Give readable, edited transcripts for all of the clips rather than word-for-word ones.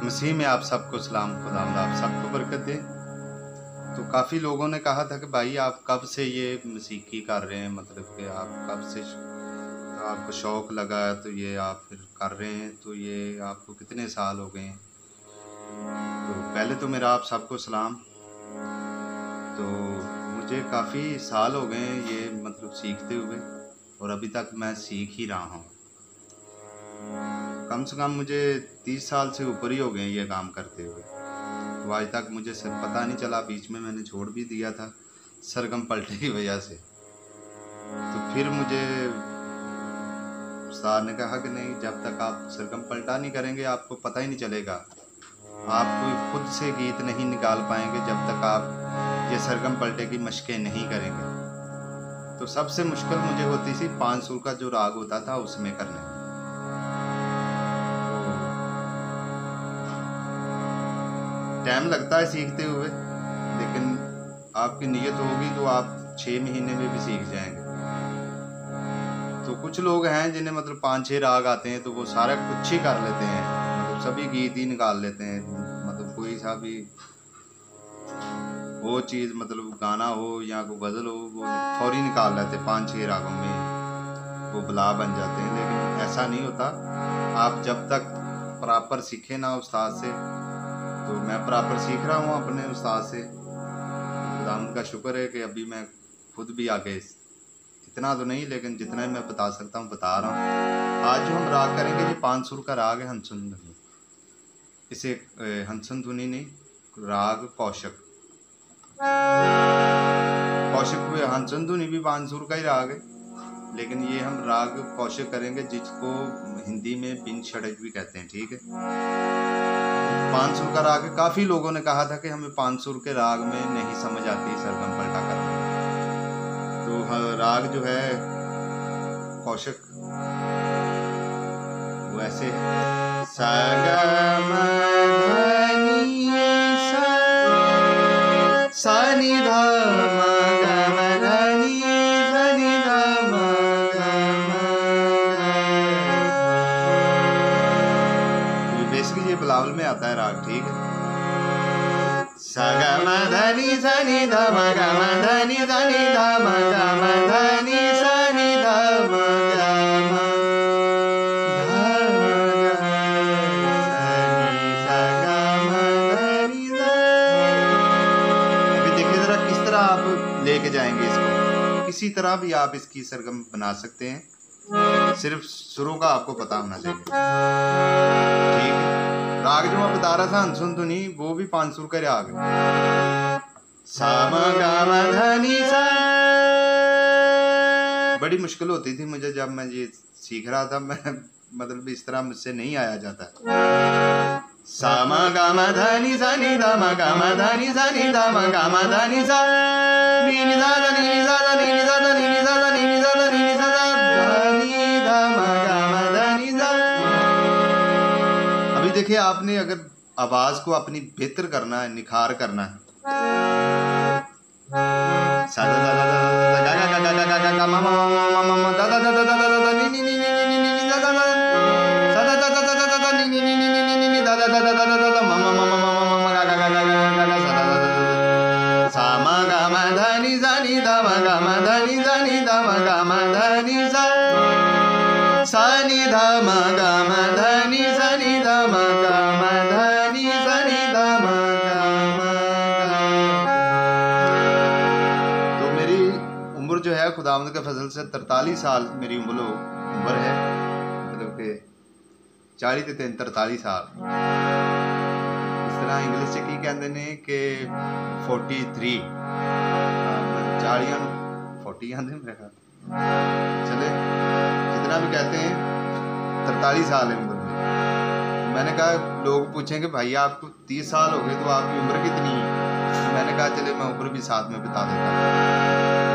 मसीह में आप सबको सलाम। खुदावंद आप सबको बरकत दे। तो काफ़ी लोगों ने कहा था कि भाई आप कब से ये मसीकी कर रहे हैं, मतलब कि आप कब से तो आपको शौक़ लगा है तो ये आप फिर कर रहे हैं, तो ये आपको कितने साल हो गए हैं। तो पहले तो मेरा आप सबको सलाम। तो मुझे काफ़ी साल हो गए हैं ये मतलब सीखते हुए, और अभी तक मैं सीख ही रहा हूँ। कम से कम मुझे 30 साल से ऊपर ही हो गए ये काम करते हुए। तो आज तक मुझे सर पता नहीं चला, बीच में मैंने छोड़ भी दिया था सरगम पलटे की वजह से। तो फिर मुझे उस्ताद ने कहा कि नहीं, जब तक आप सरगम पलटा नहीं करेंगे आपको पता ही नहीं चलेगा, आप कोई खुद से गीत नहीं निकाल पाएंगे जब तक आप ये सरगम पलटे की मशकें नहीं करेंगे। तो सबसे मुश्किल मुझे होती थी 5 सुर का जो राग होता था उसमें करने। टाइम लगता है सीखते हुए, लेकिन आपकी नीयत होगी तो आप 6 महीने में भी सीख जाएंगे। तो कुछ लोग हैं जिन्हें मतलब 5-6 राग आते हैं तो वो सारा कुछ ही कर लेते हैं, मतलब सभी गीत ही निकाल लेते हैं। मतलब कोई सा भी वो चीज़, मतलब गाना हो या कोई गज़ल हो, वो फौरी निकाल लेते हैं। 5-6 रागों में वो बला बन जाते हैं। लेकिन ऐसा नहीं होता। आप जब तक प्रॉपर सीखें ना उस्ताद से, तो मैं प्रॉपर सीख रहा हूँ अपने उस्ताद से। खुदावंद का शुक्र है कि अभी मैं खुद भी आगे, इतना तो नहीं लेकिन जितना ही मैं बता सकता हूँ बता रहा हूँ। आज जो हम राग करेंगे ये 5 सुर का राग है हंसन धुनी। इसे हंसन धुनी नहीं, राग कौशिक। कौशिक हंसन धुनी भी 5 सुर का ही राग है, लेकिन ये हम राग कौशिक करेंगे जिसको हिंदी में बिन षडज भी कहते हैं। ठीक है, 5 सुर का राग है। काफ़ी लोगों ने कहा था कि हमें 5 सुर के राग में नहीं समझ आती सरगम पलटा करना। तो राग जो है कौशिक वो ऐसे सगम धनी सा नि ध म ग म धनी धनी ध म ग म ग। बेसिकली ये बिलावल में आता है राग। ठीक है, सगम धनी धनी ध म ग म धनी धनी ध म ग म धनी धनी ध म ग म लेके जाएंगे इसको। किसी तरह भी आप इसकी सरगम बना सकते हैं, सिर्फ सुरों का आपको पता होना चाहिए। ठीक है, राग जो मैं बता रहा था हंसन धुनी, वो भी 5 सुर का राग है। सा म ग म ध नि सा। बड़ी मुश्किल होती थी मुझे जब मैं ये सीख रहा था। मैं मतलब इस तरह मुझसे नहीं आया जाता। सा म ग म ध नि सा नि ध म ग म ध नि सा नि ध म ग म ध नि सा नि नि सा ध नि नि सा ध नि नि सा ध नि नि सा ध नि नि सा ध नि नि सा ध नि ध म ग म ध नि सा। अभी देखिए, आपने अगर आवाज को अपनी बेहतर करना है, निखार करना है, सा ध ध ध ध ग ग ग ग ग ग म म म म ध ध ध ध ध ध नि नि नि नि नि नि नि ध ध ध सा ध ध ध ध ध नि नि नि नि नि नि नि ध ध ध ध ध ध म म म म म ग ग ग ग ग ग सा ध ध ध सा म ग म ध नि सा नि ध म ग म ध नि सा नि ध म ग म ध नि सा सा नि ध म ग म ध नि सा नि ध म ग म ध नि सा नि ध म ग म ग। तो मेरी उम्र जो है खुदावंद के फजल से 43 साल मेरी उम्र है, मतलब कि 40 ते 43 साल। इस तरह इंग्लिश की कहते हैं कि 43 40 40 आते मेरे ख्याल, चले जितना भी कहते हैं 43 साल है उम्र में। मैंने कहा, लोग पूछेंगे भाई आपको 30 साल हो गए तो आपकी उम्र कितनी है? तो मैंने कहा चले मैं उम्र भी साथ में बता देता हूँ।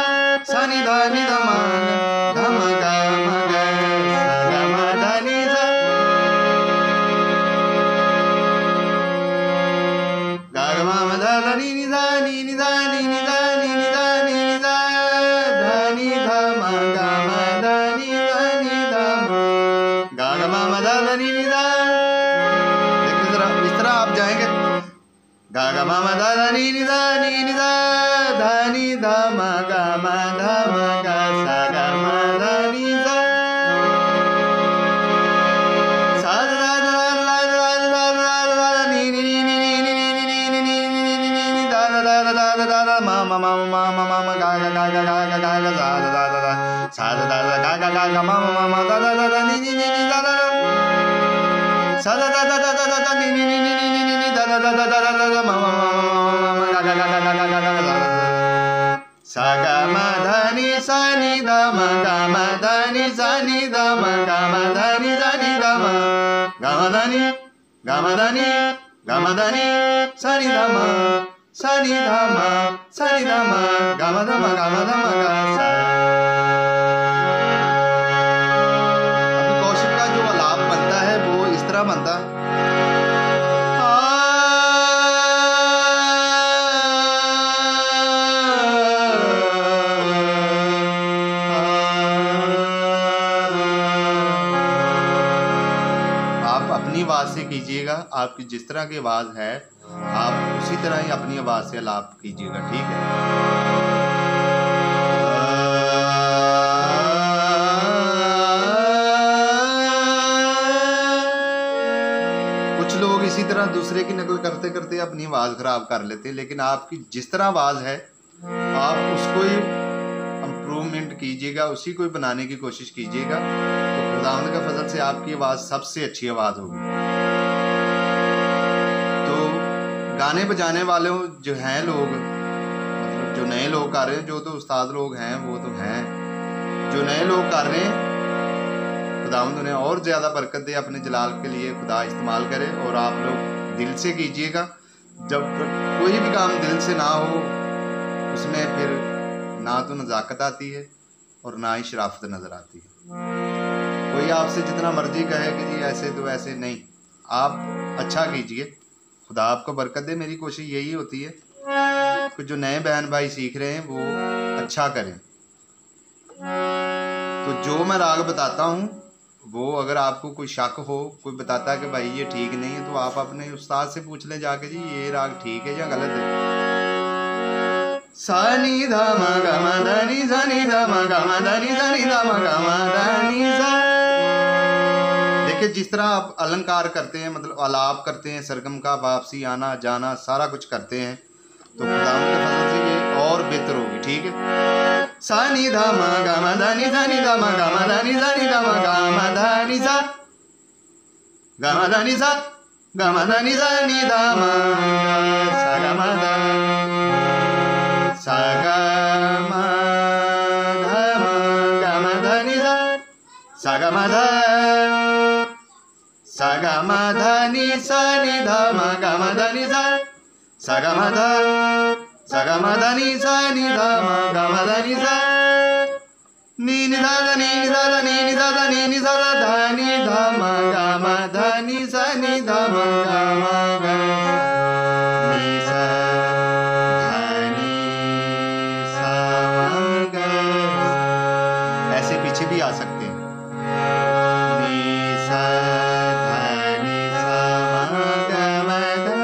सा नि ध नि ध म ध म ग म ग सा ग म ध नि सा ग म म ध ध नी नी ध। देखिए जरा इस तरह आप जाएंगे, ग ग म म ध ध नी नी ध नी नी ध ध नी ध म ग म ध म ग सा ग म ध नी ध सा ध ध ध ध ध ध ध नी नी नी नी नी नी नी नी नी नी नी नी नी ध ध ध ध ध ध ध म म म म म म म ग ग ग ग ग ग ग सा ध ध ध सा ध ध ध ग ग ग ग म म म ध ध ध ध नी नी नी नी ध ध सा ध ध ध ध ध ध नी नी नी नी नी नी नी ध ध ध ध ध ध म म म म म ग ग ग ग ग ग ग सा ग म ध नी सा नी ध म ग म ध नी सा नी ध म ग म ध नी सा नी ध म ग म ध नी ग म ध नी ग म ध नी सा नी ध म सा नी ध म सा नी ध म ग म ध म ग म ध म ग सा। अभी कौशिक का जो आलाप बनता है वो इस तरह बनता है, अपनी आवाज से कीजिएगा। आपकी जिस तरह की आवाज है आप उसी तरह ही अपनी आवाज से आलाप कीजिएगा, ठीक है। कुछ लोग इसी तरह दूसरे की नकल करते करते अपनी आवाज खराब कर लेते हैं, लेकिन आपकी जिस तरह आवाज है आप उसको ही इम्प्रूवमेंट कीजिएगा, उसी को बनाने की कोशिश कीजिएगा, तो खुदावंद का फजल से आपकी आवाज़ सबसे अच्छी आवाज़ होगी। तो गाने बजाने वाले जो हैं लोग, मतलब जो नए लोग कर रहे हैं, जो तो उस्ताद लोग हैं वो तो हैं, जो नए लोग कर रहे हैं खुदावंद उन्हें और ज़्यादा बरकत दे, अपने जलाल के लिए खुदा इस्तेमाल करे। और आप लोग दिल से कीजिएगा। जब कोई भी काम दिल से ना हो उसमें फिर ना तो नज़ाकत आती है और ना ही शराफत नज़र आती है। कोई आपसे जितना मर्जी कहे कि जी ऐसे तो ऐसे नहीं, आप अच्छा कीजिए, खुदा आपको बरकत दे। मेरी कोशिश यही होती है कि जो नए बहन भाई सीख रहे हैं वो अच्छा करें। तो जो मैं राग बताता हूँ वो अगर आपको कोई शक हो, कोई बताता है कि भाई ये ठीक नहीं है, तो आप अपने उस्ताद से पूछ लें जाके, जी ये राग ठीक है या गलत है। सा नी ध म ग म ध नी सा नी ध म ग म ध नी सा नी ध म ग म ध नी सा। देखिए जिस तरह आप अलंकार करते हैं, मतलब आलाप करते हैं, सरगम का वापसी आना जाना सारा कुछ करते हैं, तो खुदावंद के फजल से ये और बेहतर होगी, ठीक है। सा नी ध म ग म ध नी सा नी ध म ग म ध नी सा नी ध म ग म ध नी सा ग म ध नी सा ग म ध नी सा नी ध म सा ग म ध सा ग म ध म ग म ध नी सा सा ग म ध सा ग म ध नी सा नी ध म ग म ध नी सा सा ग म ध सा ग म ध नी सा नी ध म ग म ध नी सा नी नी धा धा नी नी धा धा नी नी धा धा नी नी धा धा धा नी धा म ग म ध नी सा नी धा म ग म ग नी सा धा नी सा म ग। ऐसे पीछे भी आ सकते हैं, नी सा धा नी सा म ग म ध।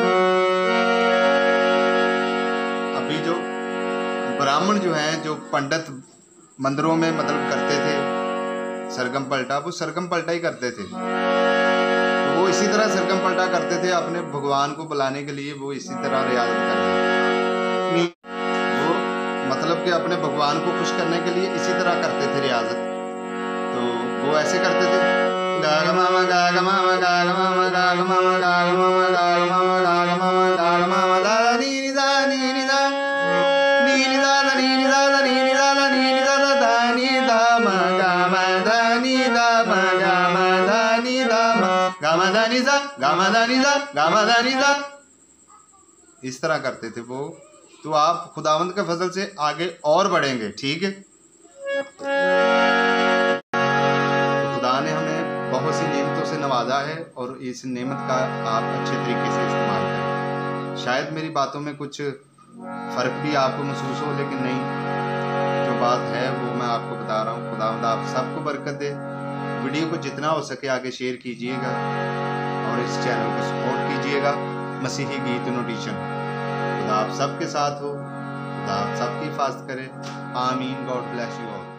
अभी जो ब्राह्मण जो हैं, जो पंडित मंदिरों में मतलब करते थे सरगम पलटा, वो सरगम पलटा ही करते थे। तो वो इसी तरह सरगम पलटा करते थे अपने भगवान को बुलाने के लिए, वो इसी तरह रियाजत करते थे। वो मतलब कि अपने भगवान को खुश करने के लिए इसी तरह करते थे रियाजत। तो वो ऐसे करते थे, गा ग म म गा ग म म गा ग म म गा ग म म गा ग म म गा ग म म गा ग म म गा ग म म धा नी नी धा नी नी धा नी नी धा धा नी नी धा धा नी नी धा धा नी नी धा धा धा नी धा म गा म धा नी धा म गा म धा नी धा म गा म धा नी धा गा म धा नी धा गा म धा नी धा, इस तरह करते थे वो। तो आप खुदावंद के फजल से आगे और बढ़ेंगे, ठीक है। खुदा ने हमें बहुत सी नेमतों से नवाजा है और इस नेमत का आप अच्छे तरीके से इस्तेमाल करें। शायद मेरी बातों में कुछ फ़र्क भी आपको महसूस हो, लेकिन नहीं, जो बात है वो मैं आपको बता रहा हूँ। खुदावंद आप सबको बरकत दे। वीडियो को जितना हो सके आगे शेयर कीजिएगा और इस चैनल को सपोर्ट कीजिएगा। मसीही गीत नोटिशन। खुदा आप सबके साथ हो, खुदा आप सबकी हिफाजत करे। आमीन। God bless you all.